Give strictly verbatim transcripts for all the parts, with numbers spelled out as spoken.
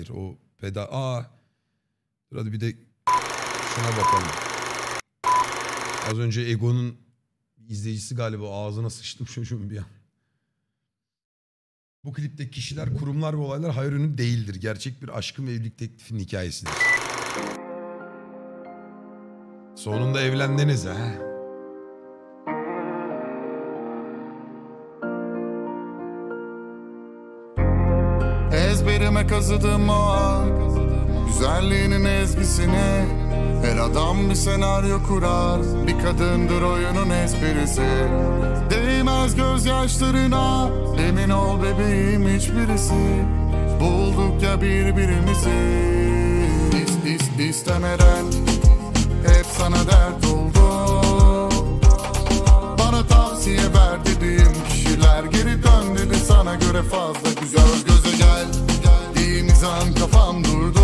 Hayır o peda... Aa. Dur hadi bir de şuna bakalım. Az önce Ego'nun izleyicisi galiba, ağzına sıçtım çocuğum bir an. Bu klipteki kişiler, kurumlar ve olaylar hayır ürünü değildir. Gerçek bir aşkın ve evlilik teklifinin hikayesidir. Sonunda evlendiniz ha. Ezberime kazıdım o an, güzelliğinin ezgisini. Her adam bir senaryo kurar, bir kadındır oyunun esprisi. Değmez gözyaşlarına, emin ol bebeğim hiçbirisi. Bulduk ya birbirimizi. İst, ist, istemeden hep sana dert oldu. Bana tavsiye ver dediğim kişiler geri dön dedi, sana göre fazla güzel. Göz göze gel dediğimiz an kafam durdu.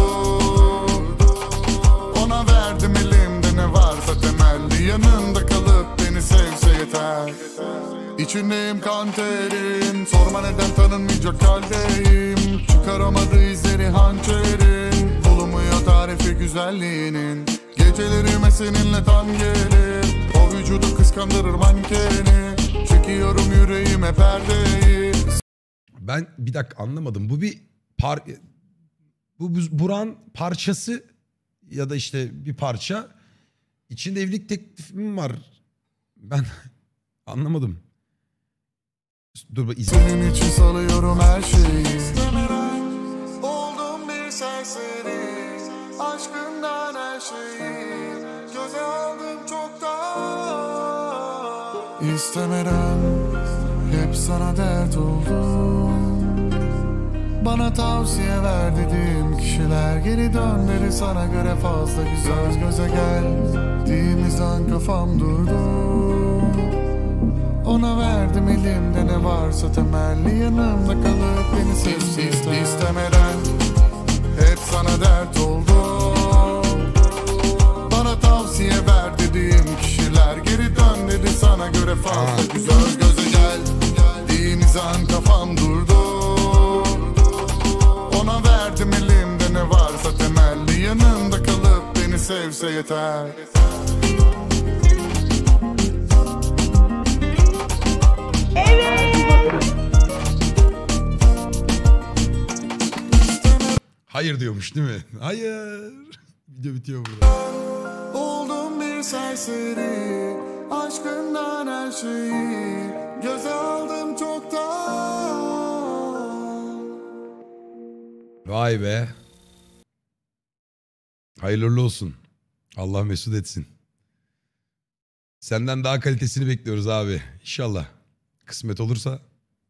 Ona verdim elimde ne varsa temelli, yanında kalıp beni sevse yeter. İçindeyim kan terin, sorma neden tanınmayacak haldeyim. Çıkaramadı izleri hançerin, bulunmuyor tarifi güzelliğinin. Gecelerime seninle tam gelir, o vücudu kıskandırır mankeni. Çekiyorum yüreğime perdeyi. Ben bir dakika anlamadım. Bu bir par... Bu Buran parçası ya da işte bir parça. İçinde evlilik teklifi mi var? Ben anlamadım. Dur bak izle. Senin için salıyorum her şeyi. Oldum bir serseri, aşkından her şeyi göze aldım çoktan. İstemeden hep sana dert oldum. Bana tavsiye ver dediğim kişiler geri dön dedi, sana göre fazla güzel. Göz göze gel dediğimiz an kafam durdu. Ona verdim elimde ne varsa temelli, yanımda kalıp beni sevsin ister. İstemeden hep sana dert oldu. Bana tavsiye ver dediğim kişiler geri dön dedi, sana göre fazla güzel. Göz göze gel dediğimiz an kafam durdu. Ona verdim elimde ne varsa temelli, yanımda kalıp beni sevse yeter. Hayır diyormuş değil mi? Hayır. Video bitiyor burada. Oldum bir serseri, aşkından her şeyi göze aldım çoktan. Vay be. Hayırlı olsun. Allah mesut etsin. Senden daha kalitesini bekliyoruz abi. İnşallah. Kısmet olursa.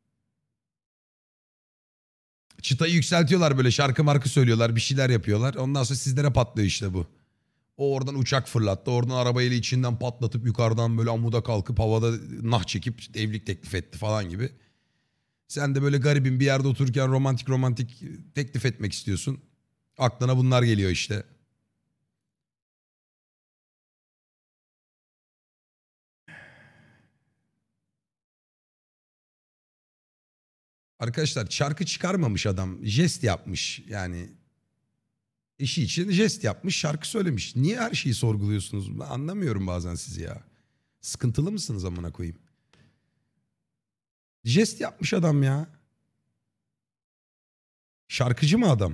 Çıtayı yükseltiyorlar, böyle şarkı markı söylüyorlar, bir şeyler yapıyorlar. Ondan sonra sizlere patlıyor işte bu. O oradan uçak fırlattı, oradan arabayla içinden patlatıp yukarıdan böyle amuda kalkıp havada nah çekip işte evlilik teklif etti falan gibi. Sen de böyle garibin bir yerde otururken romantik romantik teklif etmek istiyorsun. Aklına bunlar geliyor işte. Arkadaşlar şarkı çıkarmamış adam. Jest yapmış yani. Eşi için jest yapmış, şarkı söylemiş. Niye her şeyi sorguluyorsunuz? Ben anlamıyorum bazen sizi ya. Sıkıntılı mısınız amına koyayım? Jest yapmış adam ya. Şarkıcı mı adam?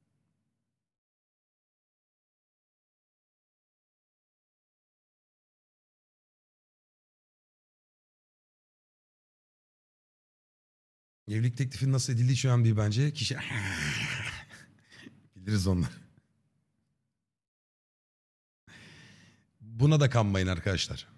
Evlilik teklifi nasıl edildiği şu an bir bence. Kişi... Biliriz onları. Buna da kanmayın arkadaşlar.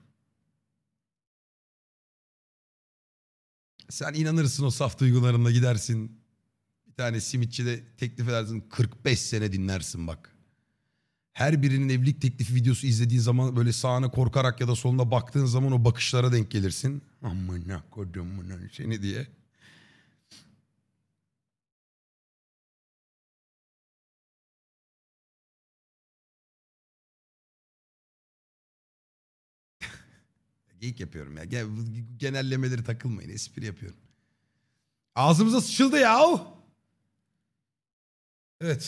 Sen inanırsın o saf duygularına, gidersin. Bir tane simitçide teklif edersin, kırk beş sene dinlersin bak. Her birinin evlilik teklifi videosu izlediğin zaman böyle sağına korkarak ya da soluna baktığın zaman o bakışlara denk gelirsin. Amına kodumun seni diye. Geyik yapıyorum ya. Genellemeleri takılmayın. Espri yapıyorum. Ağzımıza sıçıldı ya. Evet.